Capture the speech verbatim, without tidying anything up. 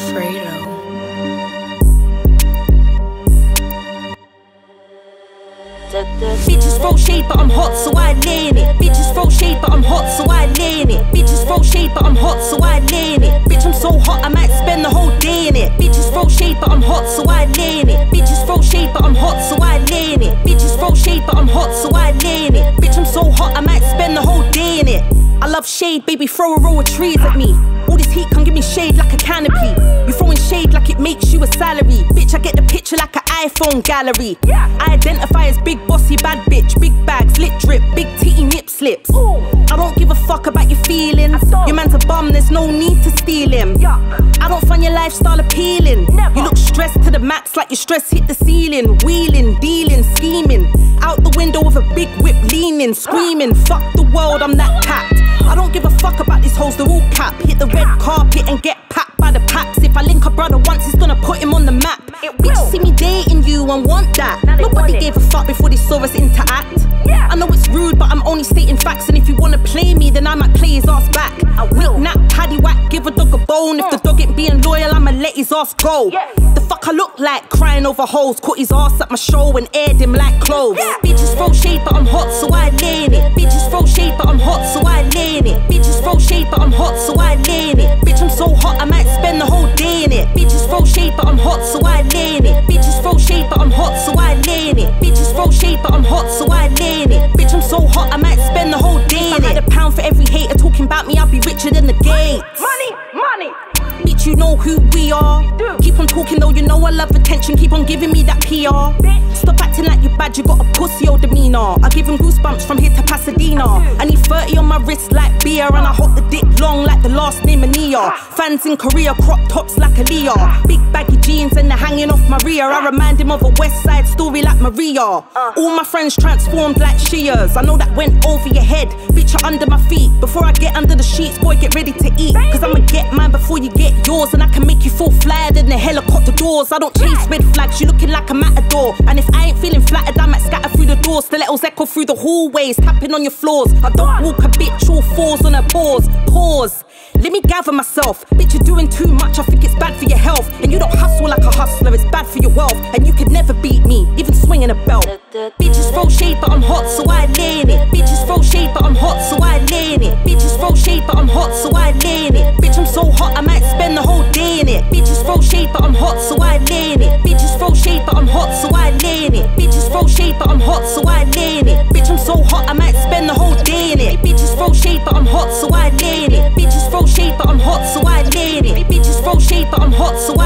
Fredo. Bitches throw shade but I'm hot so I lay in it. Bitches throw shade but I'm hot so I lay in it. Bitches throw shade but I'm hot so I lay in it. Bitch I'm so hot I might spend the whole day in it. Bitches throw shade but I'm hot so I lay in it. Bitches throw shade but I'm hot so I lay in it. Bitches throw shade but I'm hot so I lay in it. Bitch I'm so hot I might spend the whole day in it. I love shade, baby, throw a row of trees at me. All this heat can give me shade like a canopy. You throwing shade like it makes you a salary. Bitch, I get the picture like an iPhone gallery. I identify as big bossy bad bitch. Big bags, lit drip, big titty nip slips. I don't give a fuck about your feelings. Your man's a bum, there's no need to steal him. I don't find your lifestyle appealing. You look stressed to the max like your stress hit the ceiling. Wheeling, dealing, scheming. Out the window with a big whip leaning. Screaming, fuck the world, I'm that cat. I don't give a fuck about these hoes, they're all cap. Hit the red carpet and get packed by the packs. If I link a brother once, it's gonna put him on the map. Bitch, see me dating you and want that. Nobody gave a fuck before they saw us interact. I know it's rude, but I'm only stating facts. And if you wanna play me, then I might play his ass back. Weak nap, paddy whack, give a dog a bone. If the dog ain't being loyal, I'ma let his ass go. The fuck I look like, crying over hoes. Caught his ass at my show and aired him like clothes. Bitches throw shade, but I'm hot, so I lay in it. Bitches throw shade, but I'm hot, so I lay in it. Bitches throw shade, but I'm hot, so I lay in it. Bitch, I'm so hot, I might spend the whole day in it. Bitches throw shade, but I'm hot, so I lay in it. Bitches throw shade, but I'm hot, so I lay in it. Bitches throw shade, but I'm hot, so I lay in it. Bitch, I'm so hot, I might spend the whole day in it. If I had a pound for every hater talking about me, I'd be richer than the Gates. Money, money. Bitch, you know who we are. Keep on talking though, you know I love attention. Keep on giving me that P R. Stop acting like you're bad, you got a pussy old demeanor. I give him goosebumps from here to Pasadena. I need thirty on my wrist like beer. And I hold the dick long like the last name of Nia. Fans in Korea, crop tops like Aaliyah. Big baggy jeans and they're hanging off my rear. I remind him of a West Side Story like Maria. All my friends transformed like Shias. I know that went over your head. Bitch, you're under my feet. Before I get under the sheets, boy, get ready to eat. Cause I'ma get mine before you get yours. And I can make you fall flyer than the helicopter doors. I don't chase red flags, you looking like a matador. And if I ain't feeling flattered, I might scatter through the doors. Stilettos echo through the hallways, tapping on your floors. I don't walk a bitch, all fours on her paws. Pause, let me gather myself. Bitch, you're doing too much, I think it's bad for your health. And you don't hustle like a hustler, it's bad for your wealth. And you could never beat me, even swinging a belt. Bitches throw shade but I'm hot, so I lay in it. Bitches throw shade but I'm hot, so I lay in it. Bitches throw shade but I'm hot, so I lay in it. Bitch, I'm so hot, I might spend the whole day in it. Bitches throw shade but I'm hot, so I lay in it. Bitches throw shade but I'm hot, so I lay in it. Bitches throw shade but I'm hot, so I lay in it. Bitch, I'm so hot, I might spend the whole day in it. Bitches throw shade but I'm hot, so I lay in it. Bitches throw shade but I'm hot, so I lay in it. Bitches throw shade but I'm hot, so